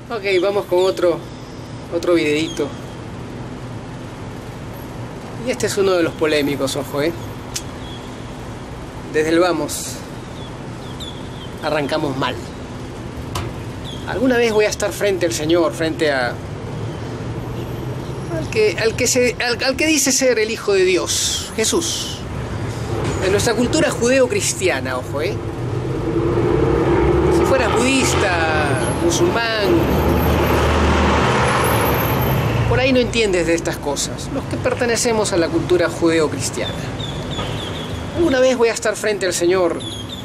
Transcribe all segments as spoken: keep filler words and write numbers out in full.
Ok, vamos con otro, otro videito. Y este es uno de los polémicos, ojo, ¿eh? Desde el vamos, arrancamos mal. Alguna vez voy a estar frente al Señor, frente a... Al que, al que, se, al, al que dice ser el Hijo de Dios, Jesús. En nuestra cultura judeo-cristiana, ojo, ¿eh? Si fueras budista, musulmán, por ahí no entiendes de estas cosas. Los que pertenecemos a la cultura judeo-cristiana. Alguna vez voy a estar frente al Señor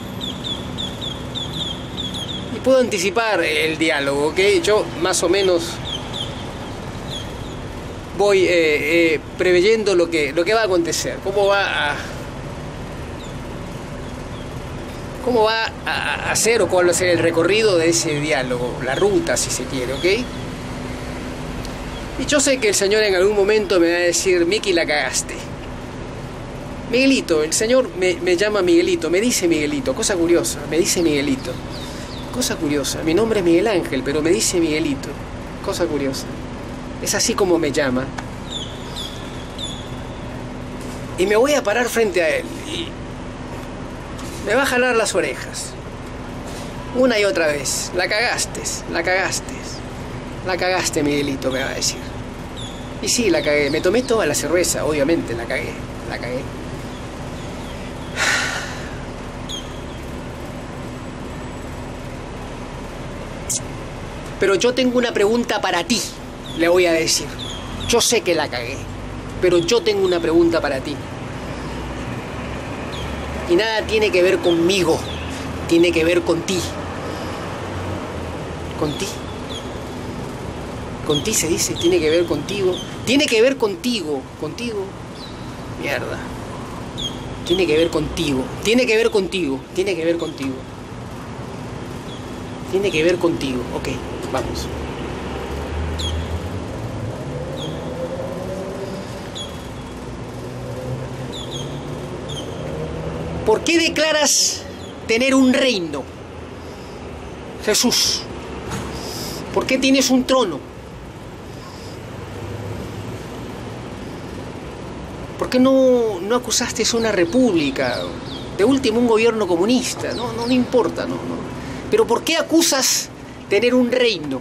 y puedo anticipar el diálogo, ¿ok? Yo más o menos voy eh, eh, preveyendo lo que, lo que va a acontecer, cómo va a... cómo va a hacer o cuál va a ser el recorrido de ese diálogo, la ruta si se quiere, ¿ok? Y yo sé que el Señor en algún momento me va a decir, Miki, la cagaste. Miguelito, el Señor me, me llama Miguelito, me dice Miguelito, cosa curiosa, me dice Miguelito. Cosa curiosa, mi nombre es Miguel Ángel, pero me dice Miguelito, cosa curiosa. Es así como me llama. Y me voy a parar frente a Él y me va a jalar las orejas. Una y otra vez. La cagaste, la cagaste. La cagaste, Miguelito, me va a decir. Y sí, la cagué. Me tomé toda la cerveza, obviamente, la cagué. La cagué. Pero yo tengo una pregunta para ti, le voy a decir. Yo sé que la cagué, pero yo tengo una pregunta para ti. Y nada tiene que ver conmigo, tiene que ver con ti. ¿Con ti? Con ti se dice, tiene que ver contigo. Tiene que ver contigo, contigo. Mierda. Tiene que ver contigo, tiene que ver contigo, tiene que ver contigo. Tiene que ver contigo, ok, vamos. ¿Por qué declaras tener un reino, Jesús? ¿Por qué tienes un trono? ¿Por qué no, no acusaste una república? De último, un gobierno comunista. No, no, no importa, no, no. Pero ¿por qué acusas tener un reino?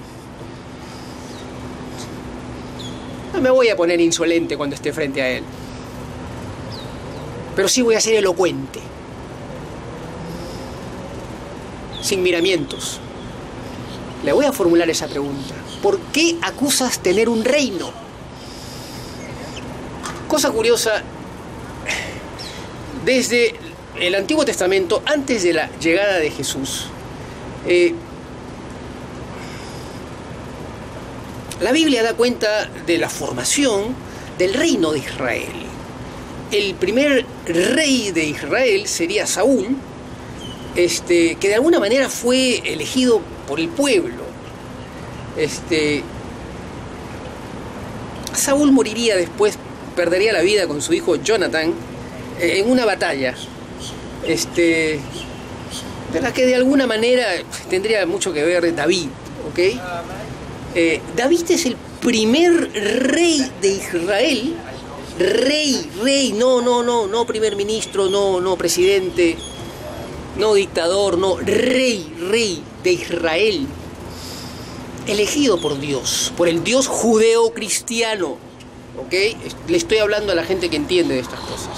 No me voy a poner insolente cuando esté frente a Él. Pero sí voy a ser elocuente. Sin miramientos. Le voy a formular esa pregunta. ¿Por qué acusas tener un reino? Cosa curiosa, desde el Antiguo Testamento, antes de la llegada de Jesús, eh, la Biblia da cuenta de la formación del reino de Israel. El primer rey de Israel sería Saúl, este, que de alguna manera fue elegido por el pueblo. Este, Saúl moriría después, perdería la vida con su hijo Jonathan eh, en una batalla, este, de la que de alguna manera tendría mucho que ver David, ¿ok? Eh, David es el primer rey de Israel. Rey, rey, no, no, no, no primer ministro, no, no presidente, no dictador, no, rey, rey de Israel, elegido por Dios, por el Dios judeo-cristiano, ¿ok? Le estoy hablando a la gente que entiende de estas cosas.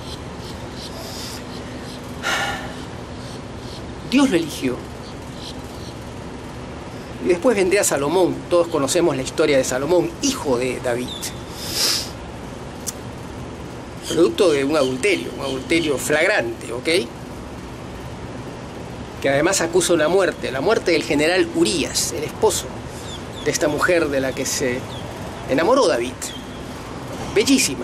Dios lo eligió. Y después vendría Salomón, todos conocemos la historia de Salomón, hijo de David. Producto de un adulterio, un adulterio flagrante, ¿ok? Que además acusa una muerte, la muerte del general Urías, el esposo de esta mujer de la que se enamoró David. Bellísima.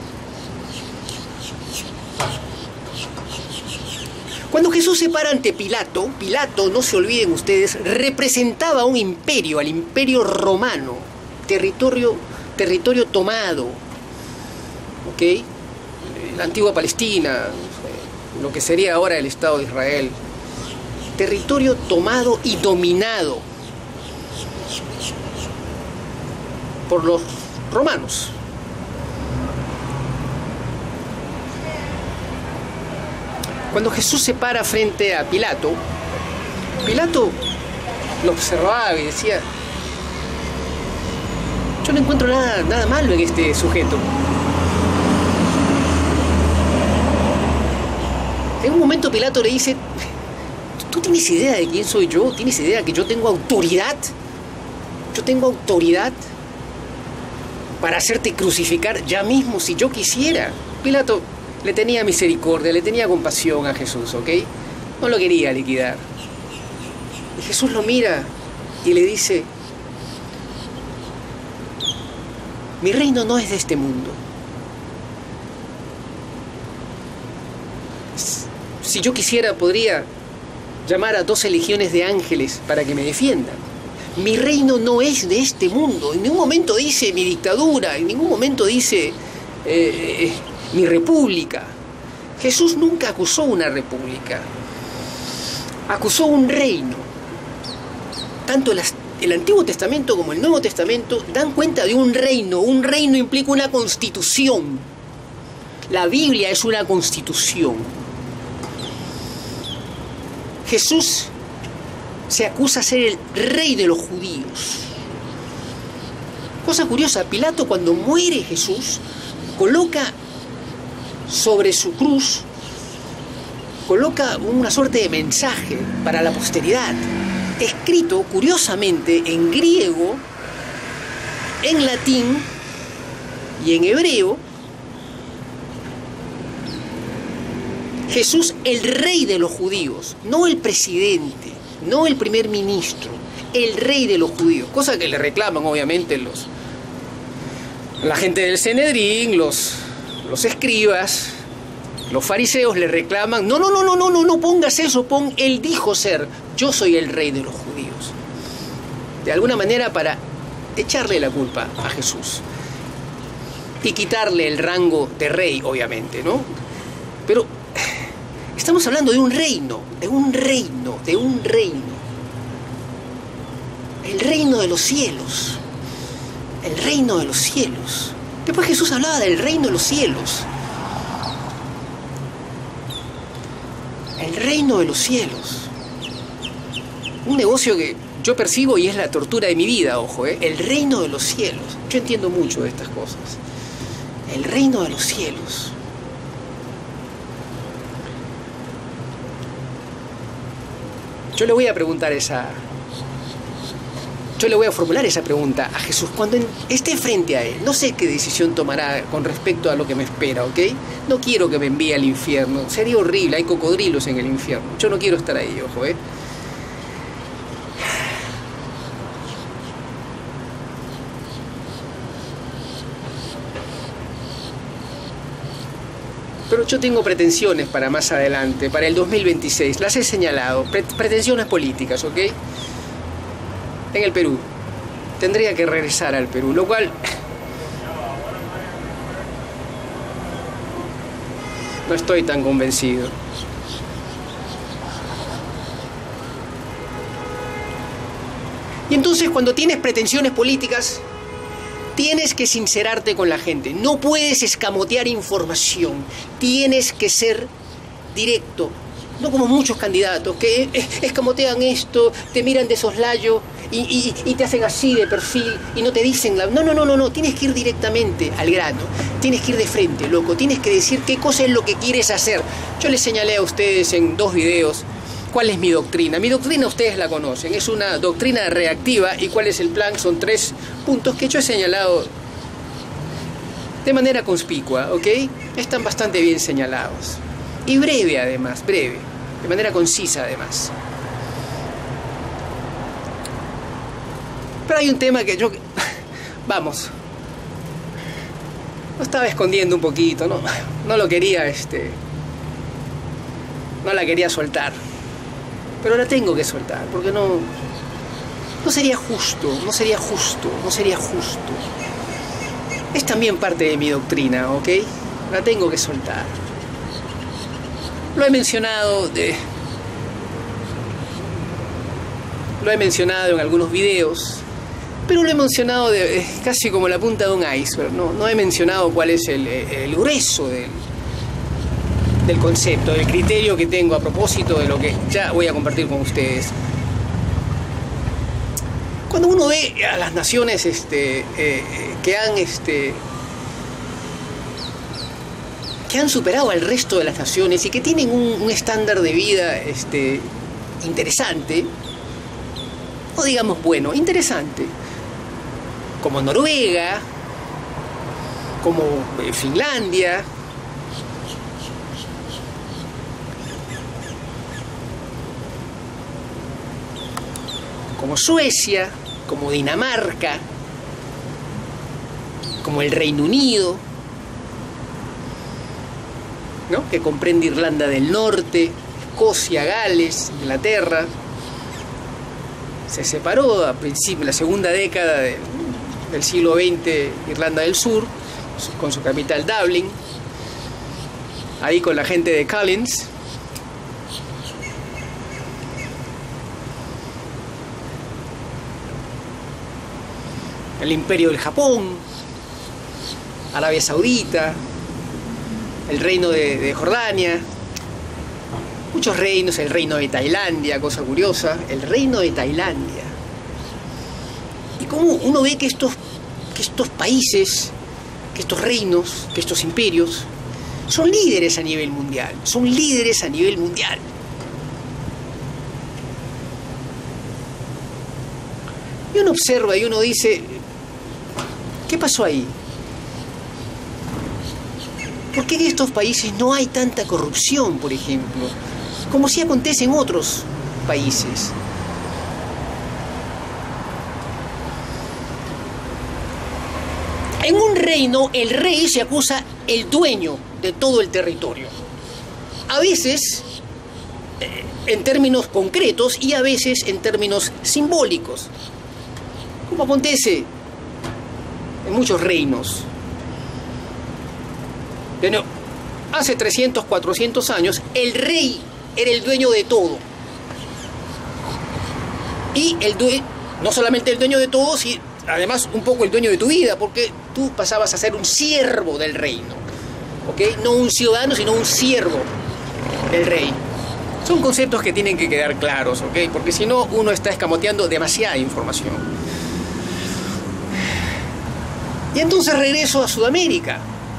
Cuando Jesús se para ante Pilato, Pilato, no se olviden ustedes, representaba un imperio, al imperio romano, territorio, territorio tomado, ¿ok? La antigua Palestina, lo que sería ahora el Estado de Israel, territorio tomado y dominado. por los romanos. Cuando Jesús se para frente a Pilato, Pilato lo observaba y decía: yo no encuentro nada, nada malo en este sujeto. En un momento Pilato le dice: ¿tú tienes idea de quién soy yo? ¿Tienes idea de que yo tengo autoridad? Yo tengo autoridad para hacerte crucificar ya mismo si yo quisiera. Pilato le tenía misericordia, le tenía compasión a Jesús, ¿ok? No lo quería liquidar. Y Jesús lo mira y le dice: mi reino no es de este mundo. Si yo quisiera, podría llamar a doce legiones de ángeles para que me defiendan. Mi reino no es de este mundo. En ningún momento dice mi dictadura, en ningún momento dice eh, mi república. Jesús nunca acusó una república. Acusó un reino. Tanto el, el Antiguo Testamento como el Nuevo Testamento dan cuenta de un reino. Un reino implica una constitución. La Biblia es una constitución. Jesús se acusa de ser el rey de los judíos. Cosa curiosa, Pilato, cuando muere Jesús, coloca sobre su cruz, coloca una suerte de mensaje para la posteridad, escrito curiosamente en griego, en latín y en hebreo: Jesús, el rey de los judíos, no el presidente, no el primer ministro, el rey de los judíos. Cosa que le reclaman, obviamente, los, la gente del Sanedrín, los, los escribas, los fariseos le reclaman: no, no, no, no, no, no, no pongas eso, pon él dijo ser, yo soy el rey de los judíos. De alguna manera para echarle la culpa a Jesús y quitarle el rango de rey, obviamente, ¿no? Pero estamos hablando de un reino, de un reino, de un reino. El reino de los cielos. El reino de los cielos. Después Jesús hablaba del reino de los cielos. El reino de los cielos. Un negocio que yo percibo y es la tortura de mi vida, ojo, ¿eh? El reino de los cielos. Yo entiendo mucho de estas cosas. El reino de los cielos. Yo le voy a preguntar esa... Yo le voy a formular esa pregunta a Jesús cuando esté frente a Él. No sé qué decisión tomará con respecto a lo que me espera, ¿ok? No quiero que me envíe al infierno. Sería horrible, hay cocodrilos en el infierno. Yo no quiero estar ahí, ojo, ¿eh? Pero yo tengo pretensiones para más adelante, para el dos mil veintiséis. Las he señalado, Pre pretensiones políticas, ¿ok? En el Perú. Tendría que regresar al Perú, lo cual no estoy tan convencido. Y entonces, cuando tienes pretensiones políticas, tienes que sincerarte con la gente. No puedes escamotear información. Tienes que ser directo. No como muchos candidatos que escamotean esto, te miran de soslayo y, y, y te hacen así de perfil y no te dicen la... No, no, no, no, no. Tienes que ir directamente al grano. Tienes que ir de frente, loco. Tienes que decir qué cosa es lo que quieres hacer. Yo les señalé a ustedes en dos videos cuál es mi doctrina. Mi doctrina ustedes la conocen. Es una doctrina reactiva. ¿Y cuál es el plan? Son tres puntos que yo he señalado de manera conspicua, ¿ok? Están bastante bien señalados. Y breve además, breve. De manera concisa además. Pero hay un tema que yo... Vamos. Lo estaba escondiendo un poquito, ¿no? No lo quería, este... No la quería soltar. Pero la tengo que soltar, porque no... No sería justo, no sería justo, no sería justo. Es también parte de mi doctrina, ¿ok? La tengo que soltar. Lo he mencionado de... Lo he mencionado en algunos videos. pero lo he mencionado de, eh, casi como la punta de un iceberg. No, no he mencionado cuál es el, el grueso del, del concepto, del criterio que tengo a propósito de lo que ya voy a compartir con ustedes. Cuando uno ve a las naciones este, eh, que han este, que han superado al resto de las naciones y que tienen un, un estándar de vida este, interesante, o digamos bueno, interesante, como Noruega, como eh, Finlandia, como Suecia, como Dinamarca, como el Reino Unido, ¿no? Que comprende Irlanda del Norte, Escocia, Gales, Inglaterra. Se separó a principios de la segunda década de, del siglo veinte Irlanda del Sur, con su capital Dublín, ahí con la gente de Collins. El Imperio del Japón, Arabia Saudita, el Reino de, de Jordania, muchos reinos, el Reino de Tailandia, cosa curiosa, el Reino de Tailandia. Y como uno ve que estos, que estos países, que estos reinos, que estos imperios, son líderes a nivel mundial, son líderes a nivel mundial. Y uno observa y uno dice, ¿qué pasó ahí? ¿Por qué en estos países no hay tanta corrupción, por ejemplo, como si acontece en otros países? En un reino, el rey se acusa el dueño de todo el territorio. A veces eh, en términos concretos y a veces en términos simbólicos, como acontece en muchos reinos. Bueno, hace trescientos, cuatrocientos años, el rey era el dueño de todo. Y el due- no solamente el dueño de todo, sino además un poco el dueño de tu vida, porque tú pasabas a ser un siervo del reino. ¿Ok? No un ciudadano, sino un siervo del rey. Son conceptos que tienen que quedar claros, ¿ok? Porque si no, uno está escamoteando demasiada información. Y entonces regreso a Sudamérica.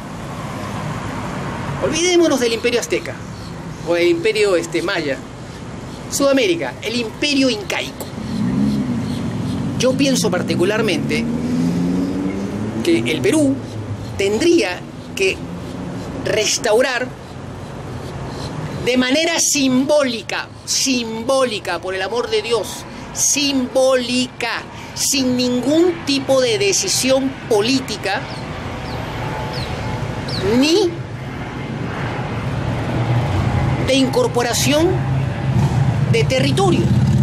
Olvidémonos del imperio azteca o del imperio este, maya. Sudamérica, el imperio incaico. Yo pienso particularmente que el Perú tendría que restaurar de manera simbólica, simbólica, por el amor de Dios, simbólica, sin ningún tipo de decisión política, ni de incorporación de territorio.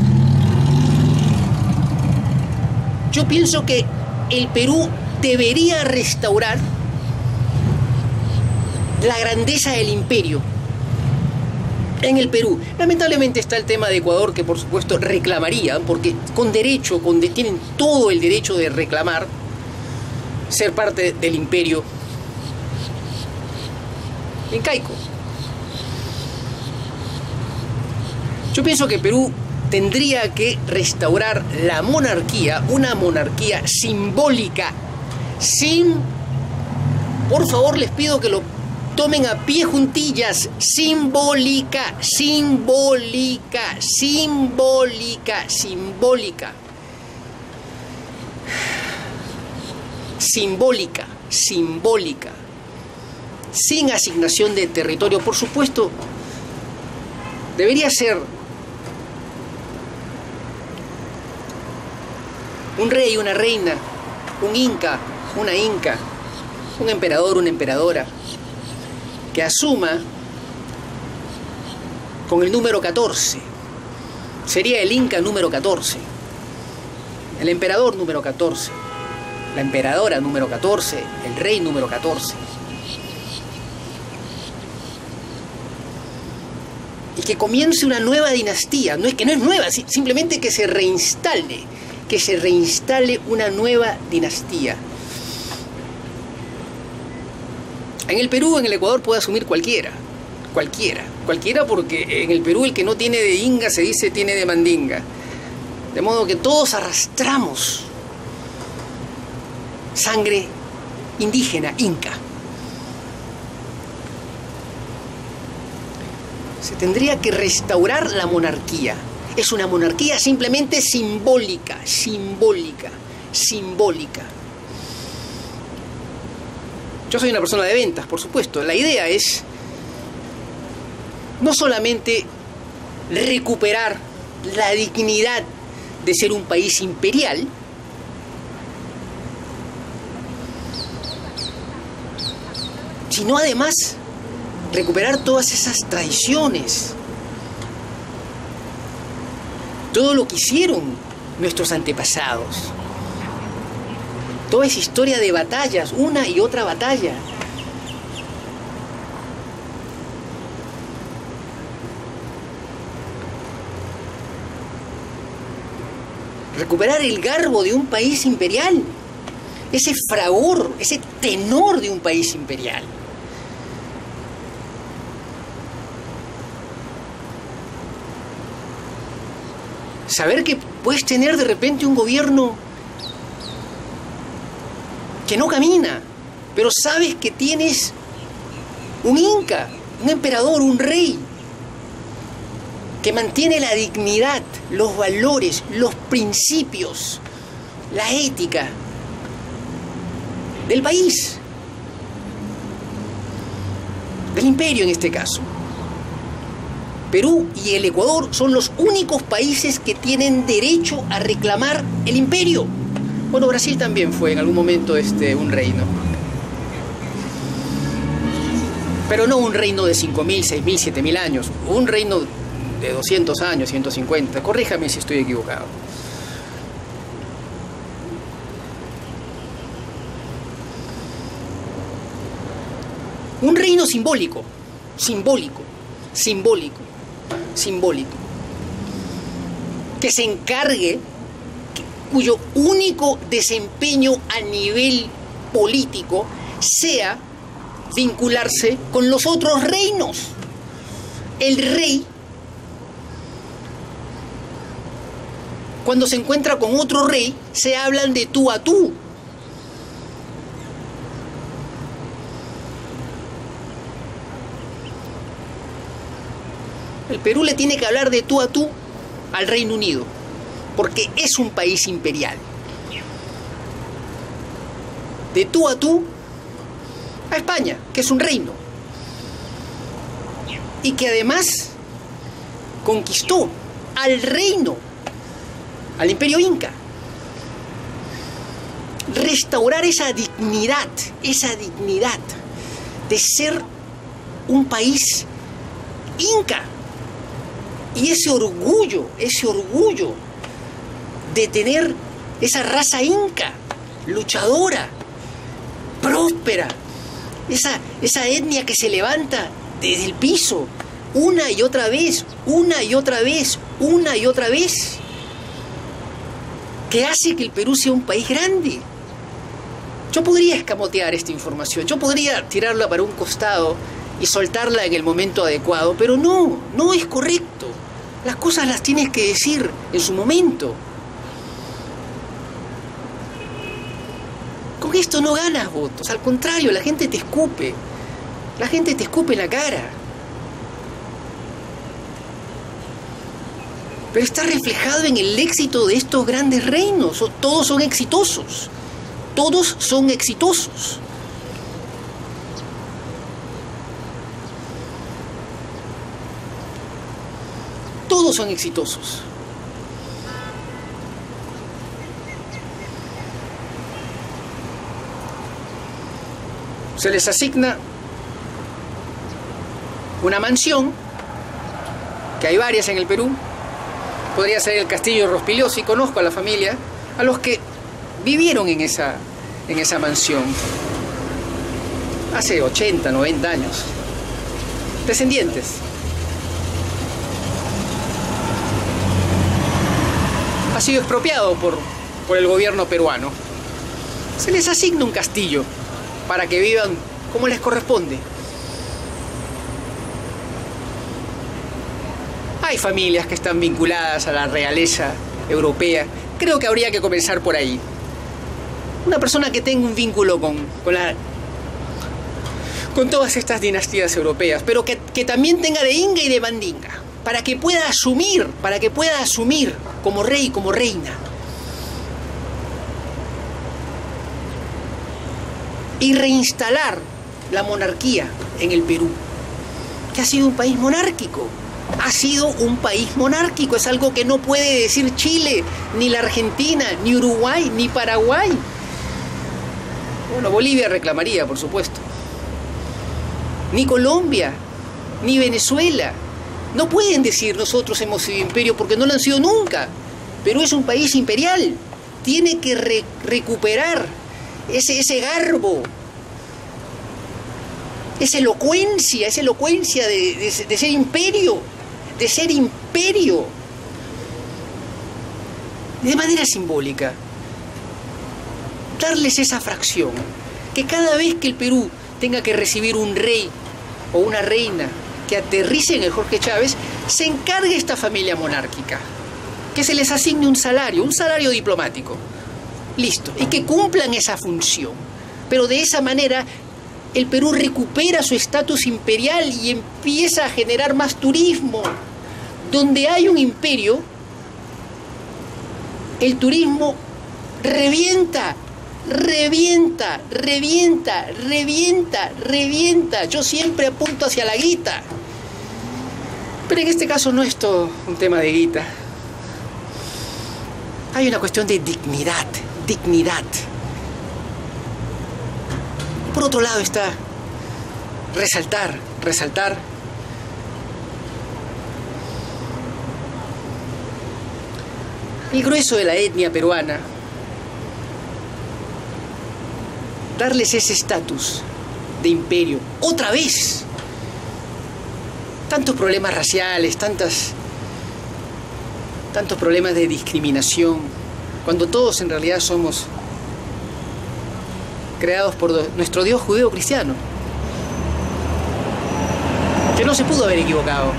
Yo pienso que el Perú debería restaurar la grandeza del imperio en el Perú. Lamentablemente está el tema de Ecuador, que por supuesto reclamaría, porque con derecho, con de, tienen todo el derecho de reclamar ser parte del imperio incaico. Yo pienso que Perú tendría que restaurar la monarquía, una monarquía simbólica, sin, por favor les pido que lo tomen a pie juntillas, simbólica, simbólica, simbólica, simbólica, simbólica, simbólica, sin asignación de territorio. Por supuesto, debería ser un rey, una reina, un inca, una inca, un emperador, una emperadora, que asuma con el número catorce. Sería el inca número catorce, el emperador número catorce, la emperadora número catorce, el rey número catorce. Y que comience una nueva dinastía, no es que no es nueva, simplemente que se reinstale, que se reinstale una nueva dinastía. En el Perú, en el Ecuador puede asumir cualquiera, cualquiera, cualquiera, porque en el Perú el que no tiene de inga se dice tiene de mandinga. De modo que todos arrastramos sangre indígena, inca. Se tendría que restaurar la monarquía. Es una monarquía simplemente simbólica, simbólica, simbólica. Yo soy una persona de ventas, por supuesto. La idea es no solamente recuperar la dignidad de ser un país imperial, sino además recuperar todas esas tradiciones, todo lo que hicieron nuestros antepasados, toda esa historia de batallas, una y otra batalla. Recuperar el garbo de un país imperial, ese fragor, ese tenor de un país imperial. Saber que puedes tener de repente un gobierno que no camina, pero sabes que tienes un inca, un emperador, un rey, que mantiene la dignidad, los valores, los principios, la ética del país, del imperio en este caso. Perú y el Ecuador son los únicos países que tienen derecho a reclamar el imperio. Bueno, Brasil también fue en algún momento este, un reino. Pero no un reino de cinco mil, seis mil, siete mil años. Un reino de doscientos años, ciento cincuenta. Corríjame si estoy equivocado. Un reino simbólico, simbólico, simbólico, simbólico. Que se encargue, cuyo único desempeño a nivel político sea vincularse con los otros reinos. El rey, cuando se encuentra con otro rey, se hablan de tú a tú. El Perú le tiene que hablar de tú a tú al Reino Unido, porque es un país imperial. De tú a tú a España, que es un reino, y que además conquistó al reino, al imperio inca. Restaurar esa dignidad, esa dignidad de ser un país inca, y ese orgullo, ese orgullo de tener esa raza inca, luchadora, próspera, esa, esa etnia que se levanta desde el piso, una y otra vez, una y otra vez, una y otra vez, que hace que el Perú sea un país grande. Yo podría escamotear esta información, yo podría tirarla para un costado y soltarla en el momento adecuado, pero no, no es correcto. Las cosas las tienes que decir en su momento. Con esto no ganas votos, al contrario, la gente te escupe, la gente te escupe en la cara. Pero está reflejado en el éxito de estos grandes reinos. Todos son exitosos, todos son exitosos. Todos son exitosos. Se les asigna una mansión, que hay varias en el Perú. Podría ser el Castillo Rospigliosi. Conozco a la familia, a los que vivieron en esa, en esa mansión hace ochenta, noventa años. Descendientes. Ha sido expropiado por por el gobierno peruano. Se les asigna un castillo para que vivan como les corresponde. Hay familias que están vinculadas a la realeza europea. Creo que habría que comenzar por ahí. Una persona que tenga un vínculo con, con, la, con todas estas dinastías europeas, pero que, que también tenga de inga y de mandinga, para que pueda asumir, para que pueda asumir como rey, como reina. Y reinstalar la monarquía en el Perú, que ha sido un país monárquico. Ha sido un país monárquico, es algo que no puede decir Chile, ni la Argentina, ni Uruguay, ni Paraguay. Bueno, Bolivia reclamaría, por supuesto. Ni Colombia, ni Venezuela. No pueden decir nosotros hemos sido imperio porque no lo han sido nunca. Perú es un país imperial. Tiene que re recuperar ese, ese garbo, esa elocuencia, esa elocuencia de, de, de ser imperio, de ser imperio. De manera simbólica. Darles esa fracción, que cada vez que el Perú tenga que recibir un rey o una reina que aterrice en el Jorge Chávez, se encargue esta familia monárquica, que se les asigne un salario, un salario diplomático, listo, y que cumplan esa función. Pero de esa manera el Perú recupera su estatus imperial y empieza a generar más turismo. Donde hay un imperio, el turismo revienta. Revienta, revienta, revienta, revienta. Yo siempre apunto hacia la guita. Pero en este caso no es todo un tema de guita. Hay una cuestión de dignidad, dignidad. Por otro lado está resaltar, resaltar el grueso de la etnia peruana. Darles ese estatus de imperio, otra vez. Tantos problemas raciales, tantas, tantos problemas de discriminación, cuando todos en realidad somos creados por nuestro Dios judeo-cristiano, que no se pudo haber equivocado.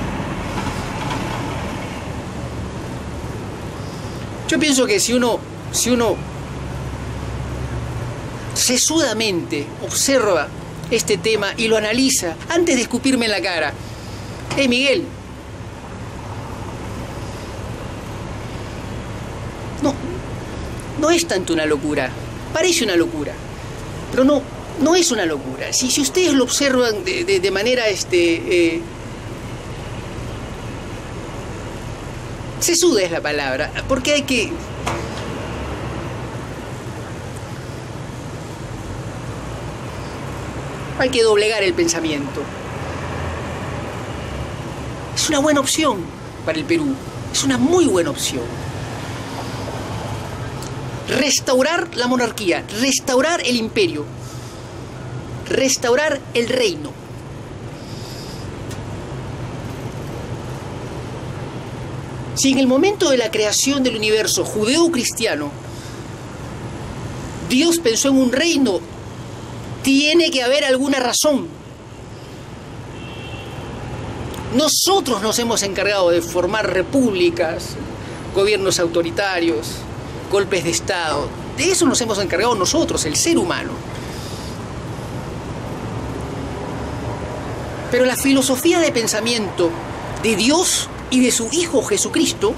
Yo pienso que si uno, si uno sesudamente observa este tema y lo analiza antes de escupirme en la cara. Hey, Miguel, no, no es tanto una locura, parece una locura, pero no, no es una locura. Si, si ustedes lo observan de, de, de manera este, eh, sesuda es la palabra, porque hay que Hay que doblegar el pensamiento. Es una buena opción para el Perú. Es una muy buena opción. Restaurar la monarquía, restaurar el imperio, restaurar el reino. Si en el momento de la creación del universo judeo-cristiano Dios pensó en un reino, tiene que haber alguna razón. Nosotros nos hemos encargado de formar repúblicas, gobiernos autoritarios, golpes de Estado. De eso nos hemos encargado nosotros, el ser humano. Pero la filosofía de pensamiento de Dios y de su Hijo Jesucristo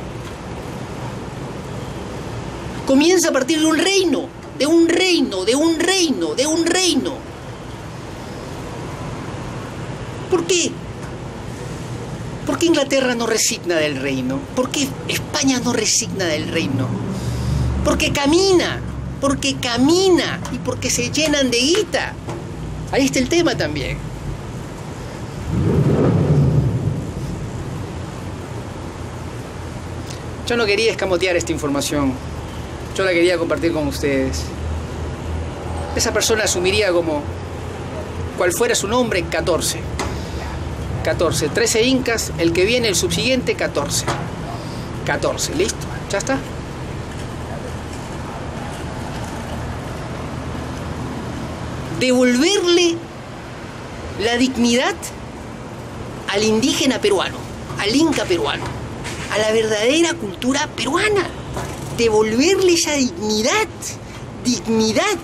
comienza a partir de un reino, de un reino, de un reino, de un reino. ¿Por qué? ¿Por qué Inglaterra no resigna del reino? ¿Por qué España no resigna del reino? Porque camina, porque camina y porque se llenan de guita. Ahí está el tema también. Yo no quería escamotear esta información. Yo la quería compartir con ustedes. Esa persona asumiría como cual fuera su nombre en catorce. catorce. trece incas, el que viene, el subsiguiente, catorce. catorce, ¿listo? ¿Ya está? devolverle la dignidad al indígena peruano, al inca peruano, a la verdadera cultura peruana. Devolverle esa dignidad, dignidad.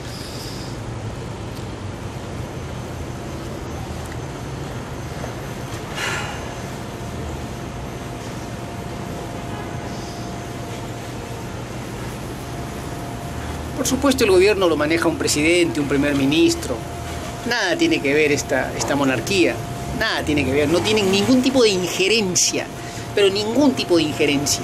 Por supuesto el gobierno lo maneja un presidente, un primer ministro. Nada tiene que ver esta, esta monarquía. Nada tiene que ver. No tienen ningún tipo de injerencia. Pero ningún tipo de injerencia.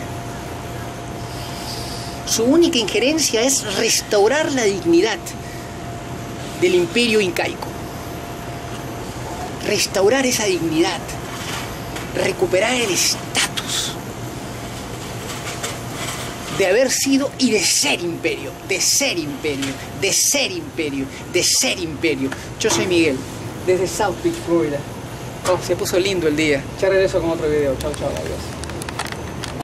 Su única injerencia es restaurar la dignidad del imperio incaico. Restaurar esa dignidad. Recuperar el estatus de haber sido y de ser imperio, de ser imperio, de ser imperio, de ser imperio. Yo soy Miguel, desde South Beach, Florida. Oh, se puso lindo el día. Ya regreso con otro video. Chao, chao, adiós.